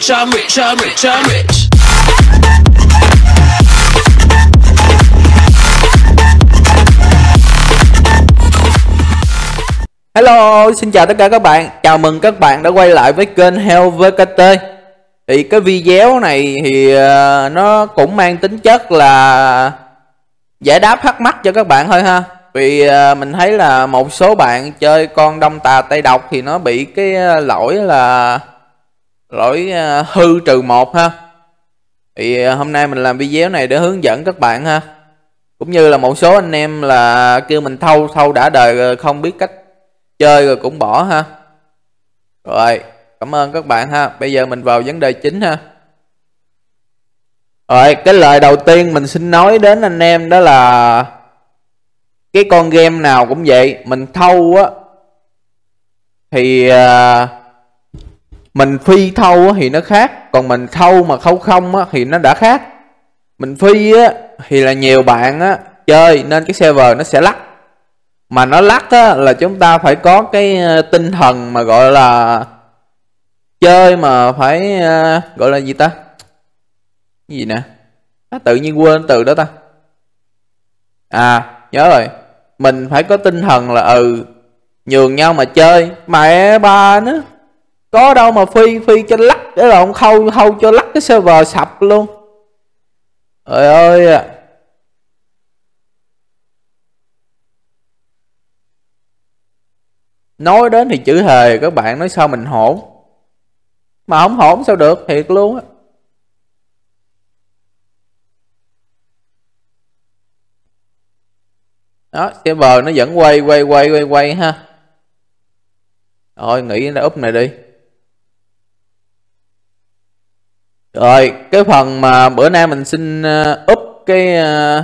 rich, I'm rich, I'm rich, I'm rich. Hello, xin chào tất cả các bạn. Chào mừng các bạn đã quay lại với kênh Heo VKT. Thì cái video này thì nó cũng mang tính chất là giải đáp thắc mắc cho các bạn thôi ha. Vì mình thấy là một số bạn chơi con Đông Tà Tây Độc thì nó bị cái lỗi là lỗi hư trừ 1 ha. Thì hôm nay mình làm video này để hướng dẫn các bạn ha. Cũng như là một số anh em là kêu mình thâu đã đời không biết cách chơi rồi cũng bỏ ha. Rồi, cảm ơn các bạn ha. Bây giờ mình vào vấn đề chính ha. Rồi, cái lời đầu tiên mình xin nói đến anh em đó là cái con game nào cũng vậy, mình thâu á thì mình phi thâu á thì nó khác, còn mình thâu mà thâu không á thì nó đã khác. Mình phi á thì là nhiều bạn á chơi nên cái server nó sẽ lắc. Mà nó lắc á là chúng ta phải có cái tinh thần mà gọi là chơi mà phải gọi là gì ta? Cái gì nè? Tự nhiên quên từ đó ta. À, nhớ rồi. Mình phải có tinh thần là nhường nhau mà chơi. Mẹ ba nữa. Có đâu mà phi cho lắc, cái là ông khâu cho lắc cái server sập luôn. Trời ơi. Nói đến thì chữ hề, các bạn nói sao mình hỗn. Mà không hỗn sao được, thiệt luôn á. Đó, server nó vẫn quay ha. Rồi, nghĩ ra úp này đi. Rồi, cái phần mà bữa nay mình xin úp cái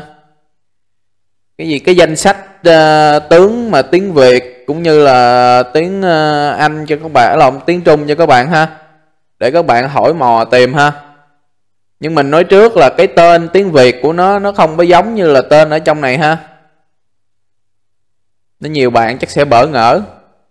gì, cái danh sách tướng mà tiếng Việt cũng như là tiếng Anh cho các bạn, lòng tiếng Trung cho các bạn ha, để các bạn hỏi mò tìm ha. Nhưng mình nói trước là cái tên tiếng Việt của nó không có giống như là tên ở trong này ha. Nên nhiều bạn chắc sẽ bỡ ngỡ.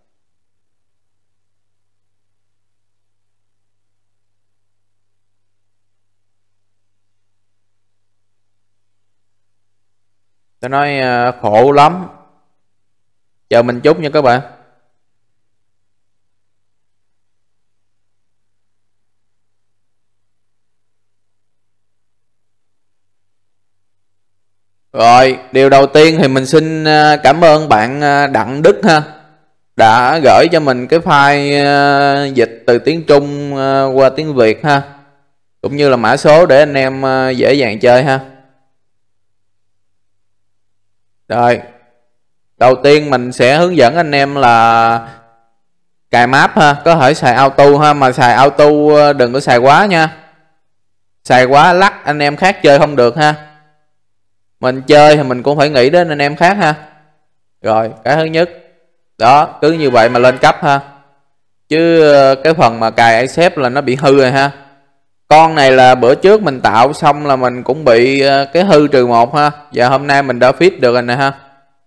Tôi nói khổ lắm. Chờ mình chút nha các bạn. Rồi, điều đầu tiên thì mình xin cảm ơn bạn Đặng Đức ha, đã gửi cho mình cái file dịch từ tiếng Trung qua tiếng Việt ha, cũng như là mã số để anh em dễ dàng chơi ha. Rồi, đầu tiên mình sẽ hướng dẫn anh em là cài map ha, có thể xài auto ha, mà xài auto đừng có xài quá nha. Xài quá lắc anh em khác chơi không được ha. Mình chơi thì mình cũng phải nghĩ đến anh em khác ha. Rồi, cái thứ nhất. Đó, cứ như vậy mà lên cấp ha. Chứ cái phần mà cài accept là nó bị hư rồi ha. Con này là bữa trước mình tạo xong là mình cũng bị cái hư trừ 1 ha. Và hôm nay mình đã fit được rồi nè ha.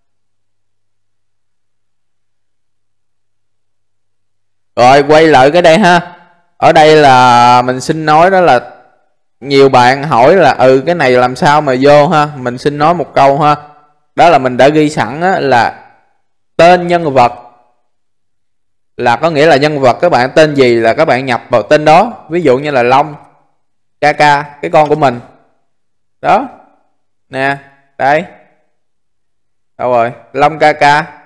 Rồi, quay lại cái đây ha. Ở đây là mình xin nói đó là nhiều bạn hỏi là cái này làm sao mà vô ha. Mình xin nói một câu ha. Đó là mình đã ghi sẵn á, là tên nhân vật là có nghĩa là nhân vật các bạn tên gì là các bạn nhập vào tên đó. Ví dụ như là Long KK, cái con của mình. Đó. Nè, đây. Đâu rồi? Long KK.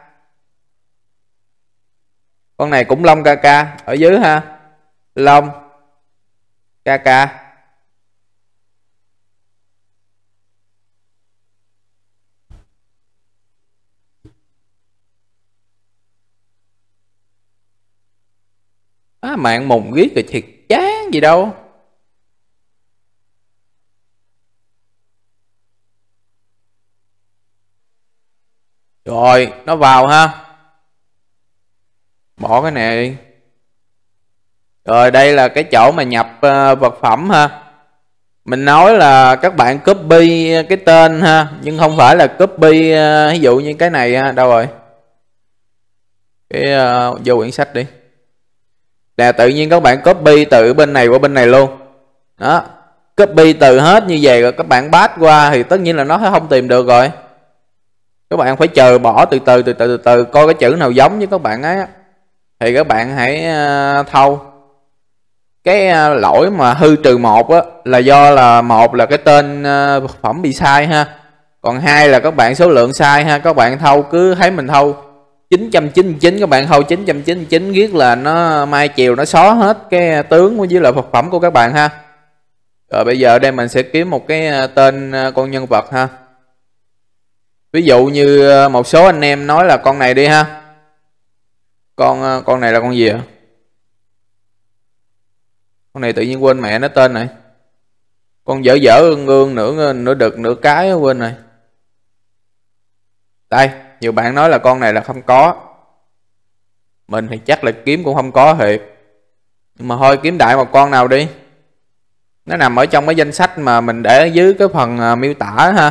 Con này cũng Long KK ở dưới ha. Long KK. Mạng mùng viết rồi thiệt chán gì đâu. Rồi, nó vào ha. Bỏ cái này đi. Rồi, đây là cái chỗ mà nhập vật phẩm ha. Mình nói là các bạn copy cái tên ha, nhưng không phải là copy ví dụ như cái này ha. Đâu rồi? Cái vô quyển sách đi. là tự nhiên các bạn copy từ bên này qua bên này luôn. Đó, copy từ hết như vậy rồi các bạn pass qua thì tất nhiên là nó không tìm được rồi. Các bạn phải chờ bỏ từ từ coi cái chữ nào giống với các bạn ấy thì các bạn hãy thâu. Cái lỗi mà hư trừ 1 á là do là một là cái tên vật phẩm bị sai ha. Còn hai là các bạn số lượng sai ha. Các bạn thâu cứ thấy mình thâu 999, các bạn thâu 999 viết là nó mai chiều nó xóa hết cái tướng với lại vật phẩm của các bạn ha. Rồi bây giờ đây mình sẽ kiếm một cái tên con nhân vật ha. Ví dụ như một số anh em nói là con này đi ha. Con này là con gì ạ? Con này tự nhiên quên mẹ nó tên này. Con dở ương nửa đực nửa cái quên rồi. Đây, nhiều bạn nói là con này là không có. Mình thì chắc là kiếm cũng không có thiệt. Nhưng mà thôi kiếm đại một con nào đi. Nó nằm ở trong cái danh sách mà mình để ở dưới cái phần miêu tả ha.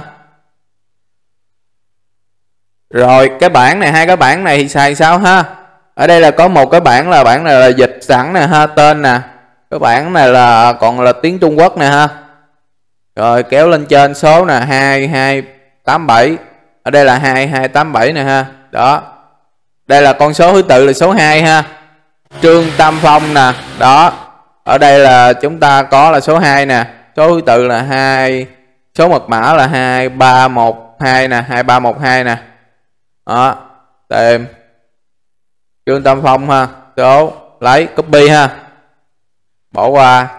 Rồi cái bảng này, hai cái bảng này thì xài sao ha? Ở đây là có một cái bảng này là dịch sẵn nè ha, tên nè. Cái bảng này là còn là tiếng Trung Quốc nè ha. Rồi kéo lên trên số nè 2287. Ở đây là 2287 nè ha. Đó. Đây là con số thứ tự là số 2 ha. Trương Tam Phong nè. Đó. Ở đây là chúng ta có là số 2 nè. Số thứ tự là 2. Số mật mã là 2312 nè, 2312 nè. Đó. Tìm Trương Tam Phong ha. Số lấy copy ha. Bỏ qua.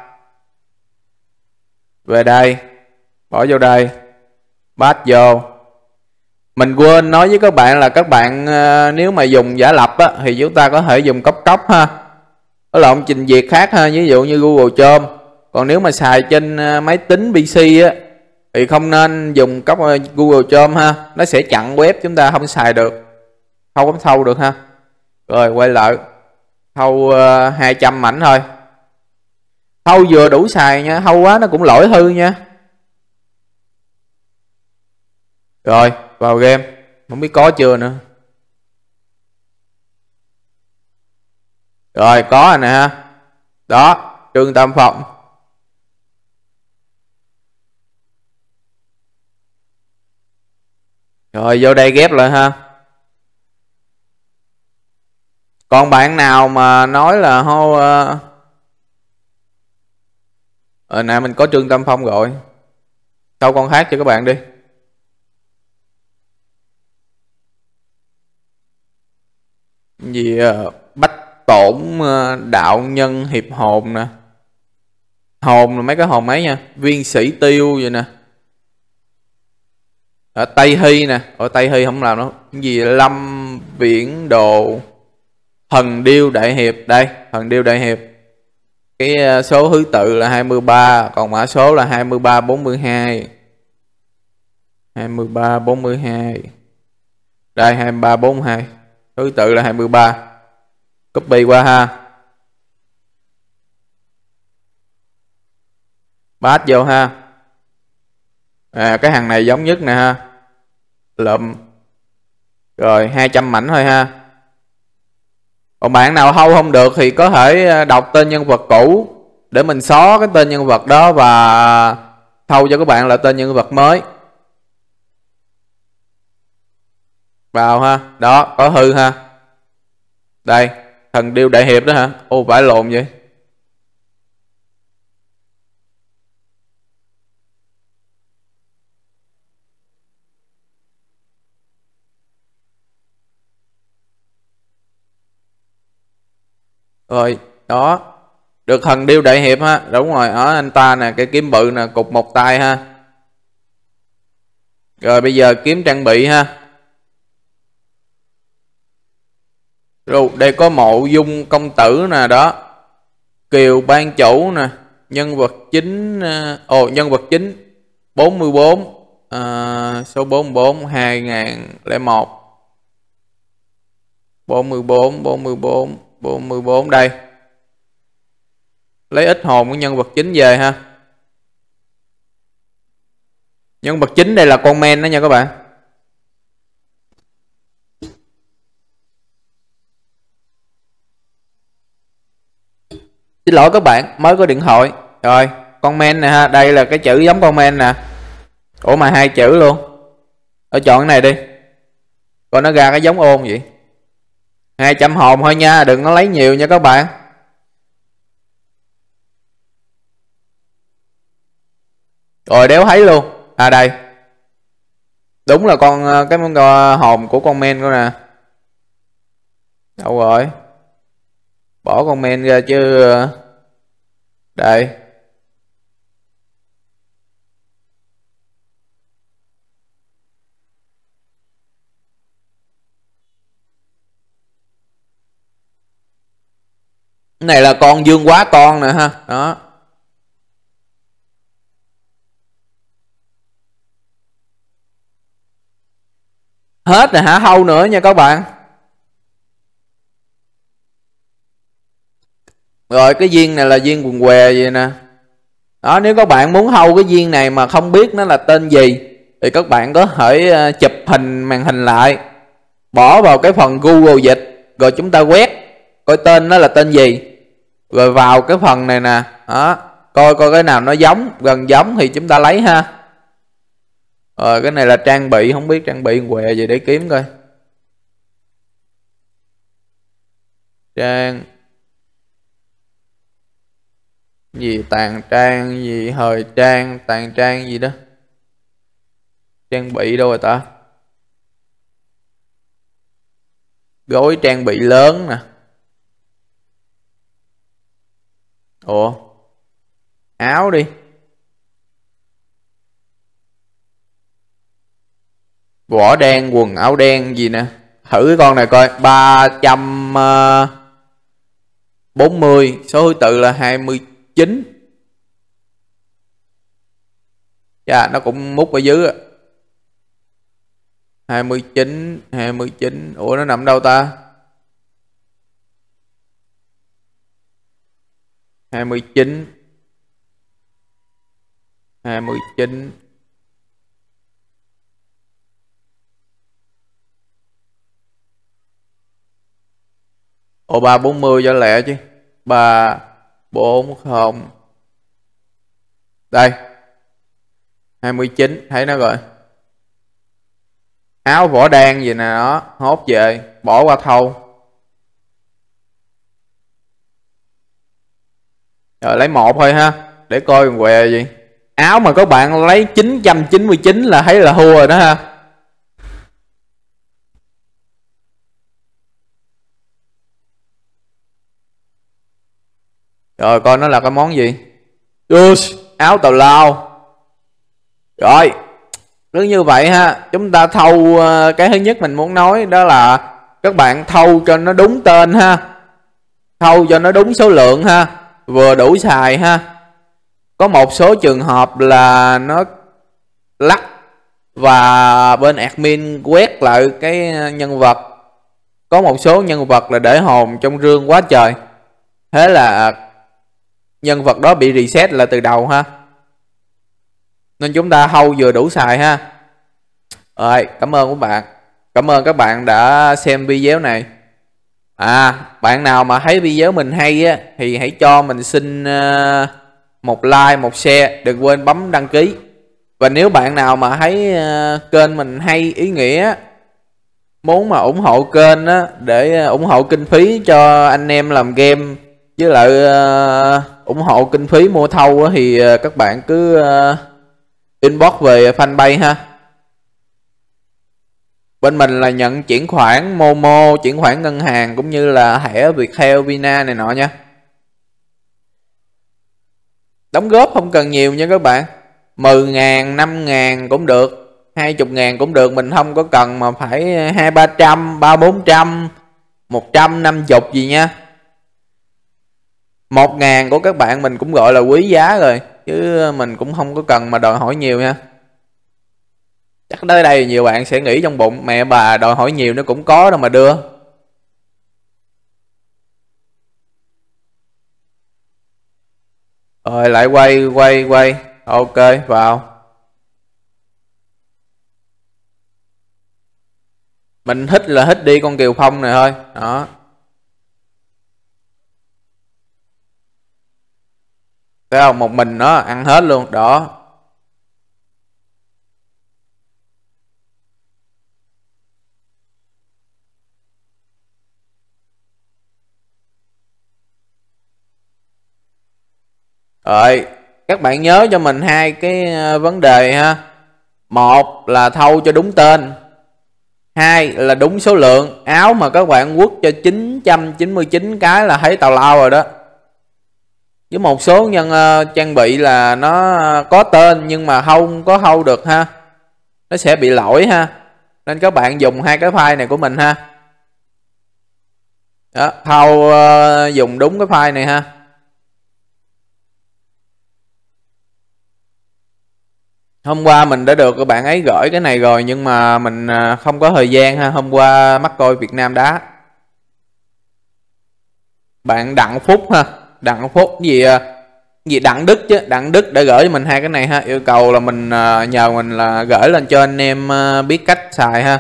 Về đây. Bỏ vô đây. Pass vô. Mình quên nói với các bạn là các bạn nếu mà dùng giả lập á, thì chúng ta có thể dùng cốc ha. Có lộn trình duyệt khác ha, ví dụ như Google Chrome. Còn nếu mà xài trên máy tính PC á thì không nên dùng Google Chrome ha. Nó sẽ chặn web, chúng ta không xài được. Không có thâu được ha. Rồi quay lại. Thâu 200 mảnh thôi. Thâu vừa đủ xài nha, thâu quá nó cũng lỗi hư nha. Rồi vào game. Không biết có chưa nữa. Rồi có rồi nè ha. Đó, Trương Tam Phong. Rồi vô đây ghép lại ha. Còn bạn nào mà nói là hô nè mình có Trương Tam Phong rồi. Sau con khác cho các bạn đi. Gì bách tổn đạo nhân hiệp hồn nè. Hồn là mấy cái hồn ấy nha. Viên sĩ tiêu vậy nè. Ở Tây Hy nè. Ở Tây Hy không làm đâu. Cái gì Lâm Viễn Đồ. Thần Điêu Đại Hiệp. Đây Thần Điêu Đại Hiệp. Cái số thứ tự là 23. Còn mã số là 2342. 2342. Đây 2342. Thứ tự là 23. Copy qua ha. Pass vô ha. Cái hàng này giống nhất nè ha. Lụm. Rồi 200 mảnh thôi ha. Còn bạn nào thâu không được thì có thể đọc tên nhân vật cũ để mình xóa cái tên nhân vật đó và thâu cho các bạn là tên nhân vật mới. Vào ha. Đó có hư ha. Đây Thần Điêu Đại Hiệp đó hả? Ô phải lộn vậy. Rồi đó. Được Thần Điêu Đại Hiệp ha. Đúng rồi, ở anh ta nè, cái kiếm bự nè, cục một tay ha. Rồi bây giờ kiếm trang bị ha. Rồi đây có Mộ Dung công tử nè. Đó Kiều ban chủ nè. Nhân vật chính. Nhân vật chính 44. Số 44 2001. 44 đây. Lấy ít hồn của nhân vật chính về ha. Nhân vật chính đây là con men đó nha các bạn. Xin lỗi các bạn, mới có điện thoại. Rồi, comment nè ha, đây là cái chữ giống comment nè. Ủa mà hai chữ luôn. Ở chọn cái này đi. Coi nó ra cái giống ôn vậy. 200 hồn thôi nha, đừng có lấy nhiều nha các bạn. Rồi đéo thấy luôn. À đây. Đúng là cái hồn của con men của nè. Đâu rồi? Bỏ con men ra chứ. Đây. Cái này là con dương quá con nè ha. Đó. Hết rồi hả? Hâu nữa nha các bạn. Rồi cái viên này là viên quần què vậy nè. Đó, nếu các bạn muốn hâu cái viên này mà không biết nó là tên gì thì các bạn có thể chụp hình màn hình lại, bỏ vào cái phần Google dịch, rồi chúng ta quét coi tên nó là tên gì, rồi vào cái phần này nè. Đó, coi cái nào nó giống, gần giống thì chúng ta lấy ha. Rồi cái này là trang bị, không biết trang bị què gì để kiếm coi. Trang gì, tàn trang gì, thời trang, tàn trang gì đó. Trang bị đâu rồi ta? Gói trang bị lớn nè. Ủa, áo đi. Vỏ đen, quần áo đen gì nè. Thử cái con này coi. 340, số thứ tự là 29. Dạ, nó cũng mút ở dưới. 29. Ủa nó nằm đâu ta? 29. Ồ 340 cho lẹ chứ. 340. Đây. 29, thấy nó rồi. Áo vỏ đen gì nè đó, hốt về, bỏ qua thâu. Rồi lấy một thôi ha, để coi còn què gì. Áo mà các bạn lấy 999 là thấy là thua rồi đó ha. Rồi coi nó là cái món gì. Áo tào lao. Rồi, cứ như vậy ha, chúng ta thâu cái thứ nhất mình muốn nói đó là các bạn thâu cho nó đúng tên ha. Thâu cho nó đúng số lượng ha, vừa đủ xài ha. Có một số trường hợp là nó lắc và bên admin quét lại cái nhân vật. Có một số nhân vật là để hồn trong rương quá trời. Thế là nhân vật đó bị reset lại từ đầu ha. Nên chúng ta thâu vừa đủ xài ha. Rồi, cảm ơn các bạn. Cảm ơn các bạn đã xem video này. Bạn nào mà thấy video mình hay á thì hãy cho mình xin một like, một share, đừng quên bấm đăng ký. Và nếu bạn nào mà thấy kênh mình hay, ý nghĩa, muốn mà ủng hộ kênh á, để ủng hộ kinh phí cho anh em làm game, với lại ủng hộ kinh phí mua thâu á, thì các bạn cứ inbox về fanpage ha. Bên mình là nhận chuyển khoản Momo, chuyển khoản ngân hàng cũng như là thẻ Viettel, Vina này nọ nha. Đóng góp không cần nhiều nha các bạn. 10.000, 5.000 cũng được, 20.000 cũng được. Mình không có cần mà phải 200-300, 300-400, 150 gì nha. 1.000 của các bạn mình cũng gọi là quý giá rồi. Chứ mình cũng không có cần mà đòi hỏi nhiều nha. Chắc tới đây nhiều bạn sẽ nghĩ trong bụng mẹ bà đòi hỏi nhiều nó cũng có đâu mà đưa. Rồi lại quay. Ok, vào. Mình thích là thích đi con Kiều Phong này thôi. Đó. Thấy không, một mình nó ăn hết luôn đó. Rồi các bạn nhớ cho mình hai cái vấn đề ha. Một là thâu cho đúng tên, hai là đúng số lượng áo. Mà các bạn quất cho 999 cái là thấy tào lao rồi đó. Với một số nhân trang bị là nó có tên nhưng mà không có thâu được ha, nó sẽ bị lỗi ha. Nên các bạn dùng hai cái file này của mình ha. Đó, thâu dùng đúng cái file này ha. Hôm qua mình đã được các bạn ấy gửi cái này rồi nhưng mà mình không có thời gian ha. Hôm qua mắc coi Việt Nam đá. Bạn Đặng Phúc ha, Đặng Phúc gì Đặng Đức chứ, Đặng Đức đã gửi cho mình hai cái này ha. Yêu cầu là mình nhờ mình là gửi lên cho anh em biết cách xài ha.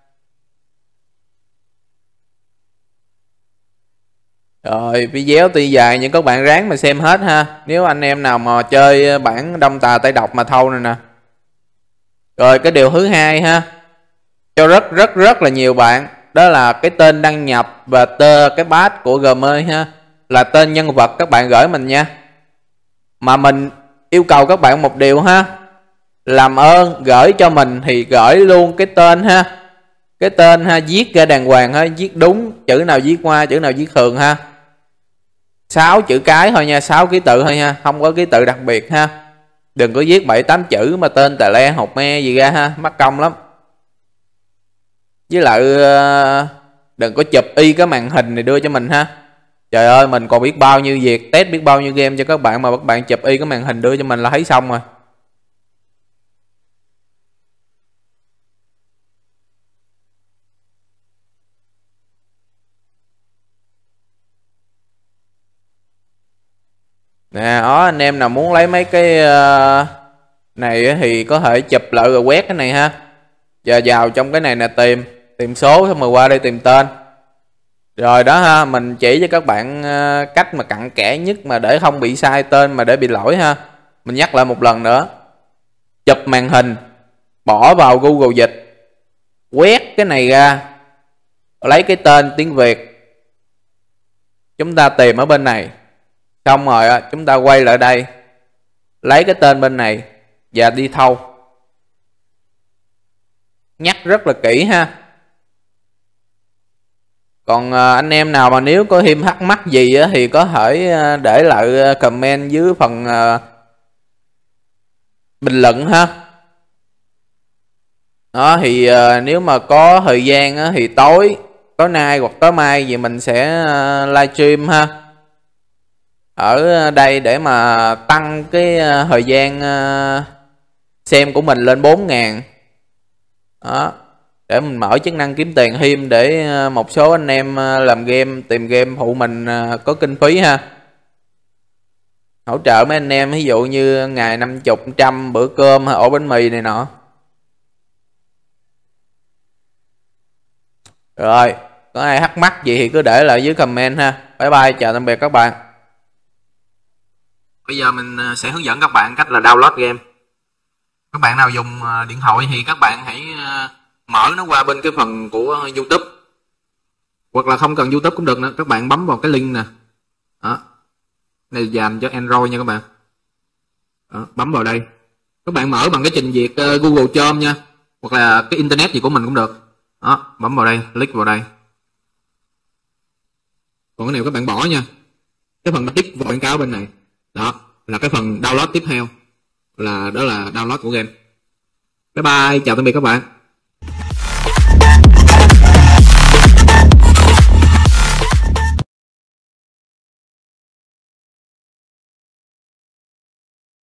Rồi video tuy dài nhưng các bạn ráng mà xem hết ha. Nếu anh em nào mà chơi bản Đông Tà Tây Độc mà thâu này nè. Rồi cái điều thứ hai ha, cho rất là nhiều bạn, đó là cái tên đăng nhập và cái badge của Gmail ha, là tên nhân vật các bạn gửi mình nha. Mà mình yêu cầu các bạn một điều ha, làm ơn gửi cho mình thì gửi luôn cái tên ha. Cái tên ha, viết ra đàng hoàng ha, viết đúng, chữ nào viết qua, chữ nào viết thường ha. 6 chữ cái thôi nha, 6 ký tự thôi nha, không có ký tự đặc biệt ha. Đừng có viết 7-8 chữ mà tên tà le hột me gì ra ha, mắc công lắm. Với lại đừng có chụp y cái màn hình này đưa cho mình ha. Trời ơi, mình còn biết bao nhiêu việc, test biết bao nhiêu game cho các bạn mà các bạn chụp y cái màn hình đưa cho mình là thấy xong rồi. Nè, đó, anh em nào muốn lấy mấy cái này thì có thể chụp lại rồi quét cái này ha. Giờ vào trong cái này nè, tìm số xong rồi qua đây tìm tên. Rồi đó ha, mình chỉ cho các bạn cách mà cặn kẽ nhất mà để không bị sai tên mà để bị lỗi ha. Mình nhắc lại một lần nữa. Chụp màn hình, bỏ vào Google Dịch, quét cái này ra, lấy cái tên tiếng Việt. Chúng ta tìm ở bên này. Xong rồi chúng ta quay lại đây, lấy cái tên bên này và đi thâu. Nhắc rất là kỹ ha. Còn anh em nào mà nếu có thêm thắc mắc gì thì có thể để lại comment dưới phần bình luận ha. Đó thì nếu mà có thời gian thì tối nay hoặc tối mai gì mình sẽ livestream ha. Ở đây để mà tăng cái thời gian xem của mình lên 4.000. Đó, để mình mở chức năng kiếm tiền thêm để một số anh em làm game, tìm game phụ mình có kinh phí ha. Hỗ trợ mấy anh em ví dụ như ngày 50, 100 bữa cơm hay ổ bánh mì này nọ. Rồi, có ai thắc mắc gì thì cứ để lại dưới comment ha. Bye bye, chào tạm biệt các bạn. Bây giờ mình sẽ hướng dẫn các bạn cách là download game. Các bạn nào dùng điện thoại thì các bạn hãy mở nó qua bên cái phần của YouTube. Hoặc là không cần YouTube cũng được nữa, các bạn bấm vào cái link nè. Đó. Này dành cho Android nha các bạn. Đó, bấm vào đây. Các bạn mở bằng cái trình duyệt Google Chrome nha. Hoặc là cái internet gì của mình cũng được. Đó, bấm vào đây, click vào đây. Còn cái này các bạn bỏ nha. Cái phần tích vào quảng cáo bên này. Đó là cái phần download tiếp theo, đó là download của game. Bye bye, chào tạm biệt các bạn.